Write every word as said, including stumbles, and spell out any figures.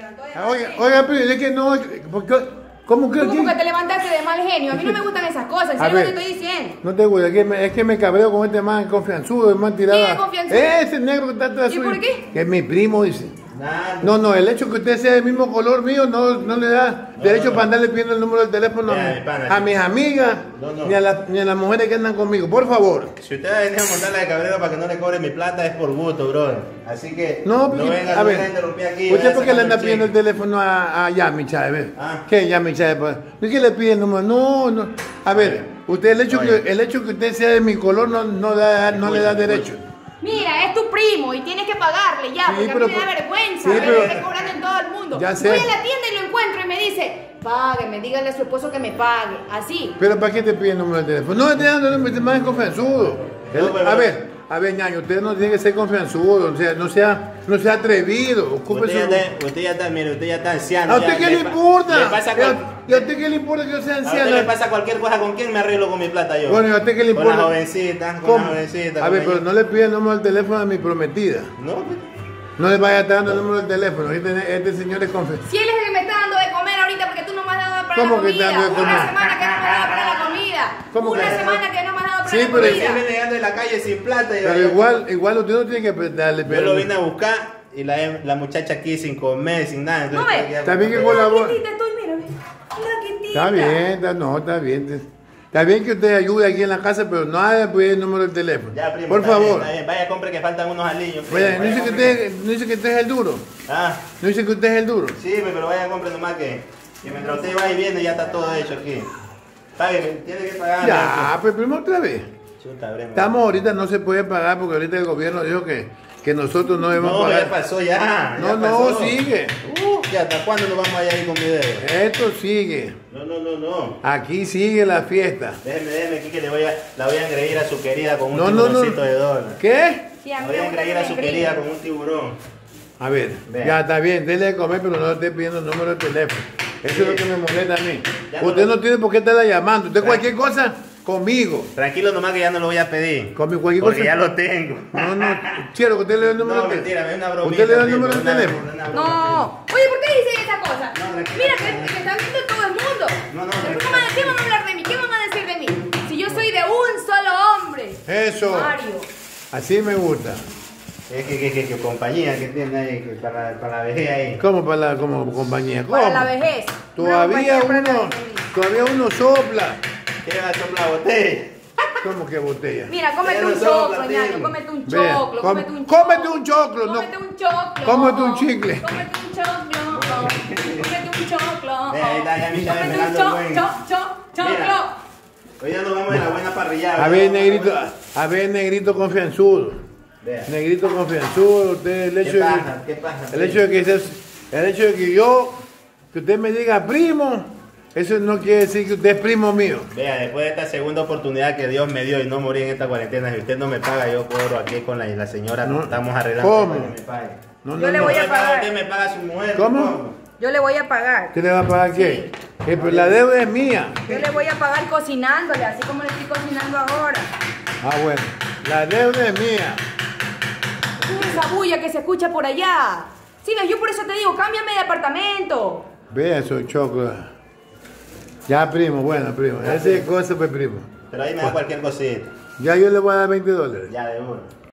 levantó de Ah, mal Oiga, genio. oiga, pero es que no, porque, ¿cómo que? Tú como que te levantaste de mal genio. A mí no me gustan esas cosas, en A serio ver. te estoy diciendo. No te gusta, es que me, es que me cabreo con este man confianzudo, el man tirado. ¿Quién es confianzudo? Ese negro que está atrás ¿Y suyo, por qué? que es mi primo, dice. Nada. No, no, el hecho que usted sea del mismo color mío no, no le da No, derecho no, no. para andarle pidiendo el número del teléfono a, Vea, mi- mi pana, a sí. mis amigas No, no. Ni, a la- ni a las mujeres que andan conmigo, por favor. Si usted va a venir a montarla de cabrero para que no le cobre mi plata, es por gusto, brother. Así que No, no porque- venga, a no ver, venga a interrumpir aquí. ¿usted vaya por qué le sacando anda pidiendo el cheque. teléfono a, a Yami Chávez? Ah. ¿Qué Yami Chávez? Pues? ¿De qué le pide el número? No, no. A ver, usted el hecho, Oye. que, el hecho que usted sea de mi color no, no, da, no le da Escucha, derecho. Mira, es tu primo y tienes que pagarle ya, Sí, porque pero a mí me da por- vergüenza sí, ver pero- que esté cobrando en todo el mundo. Ya sé. Voy a la tienda y lo encuentro y me dice, págueme, dígale a su esposo que me pague. Así. Pero ¿para qué te pide el número del teléfono? No, esté dando el número, este man es confianzudo. No, pero- A ver, a ver, ñaño, usted no tiene que ser confianzudo, o sea, no sea, no sea atrevido. Ocupe Usted ya, su... está, usted ya está, mire, usted ya está anciano. ¿A usted ya qué le pa- importa? Le pasa ¿Y cual- a- ¿Y a usted qué le importa que yo sea a usted anciano? le pasa cualquier cosa, ¿con quién me arreglo con mi plata yo? Bueno, ¿y a usted qué le Con importa? la jovencita, con ¿Cómo? la jovencita. A con ver, ella. pero no le pide el número del teléfono a mi prometida. No, pues, No le vaya a estar dando el número del teléfono. Este, este señor es confianzudo. Si él es el que me está dando de comer ahorita porque tú no me has dado para ¿Cómo la que te comida. dando de comer? Una semana que no me has dado para la comida. ¿Cómo Una que? semana que no me has dado para Sí, la pero comida. usted viene llegando de la calle sin plata. y Pero yo- igual, igual usted no tiene que apretarle. Yo Pero lo vine a buscar y la, la muchacha aquí sin comer, sin nada. No entonces, ve. ya- Está bien que Mira, colabora. quietita estoy, mira, mira. Mira, quietita. Está bien, está, no, está bien. Está bien que usted ayude aquí en la casa, pero no haya pues, el número del teléfono. Ya, primo, Por está bien, favor. está bien. Vaya, compre que faltan unos aliños. primo, Oye, no vaya, dice, que compre. usted, no dice que usted es el duro. Ah, No dice que usted es el duro. sí, pero vaya, compre nomás que, que mientras usted va y viene ya está todo hecho aquí. Págueme, tiene que pagar. Ya, pues primero otra vez. Chuta, brema. Estamos ahorita, no se puede pagar porque ahorita el gobierno dijo que, que nosotros no debemos No, ya pagar. pasó ya. No, ya no, pasó. sigue. Uh, ya, ¿hasta cuándo nos vamos a ir ahí con video? Esto sigue. No, no, no, no. Aquí sigue la fiesta. Déjeme, déjeme aquí que le voy a, la voy a engreír a su querida con un No, no, no. tiburoncito de dólar. ¿Qué? Sí, a La mí voy me a gusta engreír que a me su engríen. querida con un tiburón. A ver, Vea. ya está bien, déle de comer, pero no le esté pidiendo el número de teléfono. Eso es lo que me molesta a mí. Ya no Usted lo- no tiene por qué estarla llamando. Usted Tranqui- cualquier cosa, conmigo. Tranquilo nomás que ya no lo voy a pedir. Conmigo, cualquier Porque cosa. ya lo tengo. No, no, quiero que usted le dé el número No, de mentira, es una teléfono. bromita. ¿Usted le da el primo, número de una- teléfono? una broma. No. Oye, ¿por qué dicen esa cosa? No, tranquila, Mira, que, tranquila. que están viendo todo el mundo. No, no, Después, tranquila. ¿cómo van a- ¿qué van a hablar de mí? ¿Qué van a decir de mí? Si yo soy de un solo hombre. Eso. Mario. Así me gusta. Es que, que, que, que compañía que tiene ahí que para, para la vejez ahí. ¿Cómo para la como compañía? ¿Cómo? Para la vejez. Una Todavía compañía para la uno, vejez. todavía uno sopla. ¿Qué va a soplar la botella? ¿Cómo que botella? Mira, cómete Pero un son choclo, platillos. ñaño, cómete un Vea, choclo, com- cómete un choclo. cómete un choclo, no. Cómete un choclo. Cómete un chicle. Cómete un choclo. Cómete un choclo. Vea, ahí está, ya me está Cómete un desvelando cho, el buen. cho, cho, choclo. Mira. Hoy ya nos vamos de la buena parrillada. A ver, negrito, a ver, negrito confianzudo. Vea. Negrito confianzudo, usted, el hecho ¿Qué de pasa? que, ¿Qué pasa? el hecho de que seas- el hecho de que yo, que usted me diga primo, eso no quiere decir que usted es primo mío. Vea, después de esta segunda oportunidad que Dios me dio y no morí en esta cuarentena, si usted no me paga, yo cobro aquí con la, la señora, No. estamos arreglando ¿Cómo? para que me pague. No, Yo no, le no. voy a No me paga, pagar. usted me paga a su mujer. ¿Cómo? Yo le voy a pagar. ¿Qué le va a pagar qué? Eh, pero la deuda es mía. Yo le voy a pagar cocinándole, así como le estoy cocinando ahora. Ah, bueno, la deuda es mía. Esa bulla que se escucha por allá. Sí, ves, yo por eso te digo, cámbiame de apartamento. Vea esos choclos. Ya, primo, bueno, primo. Esa es cosa, pues, primo. Pero ahí me da cualquier cosita. Ya yo le voy a dar veinte dólares. Ya de uno.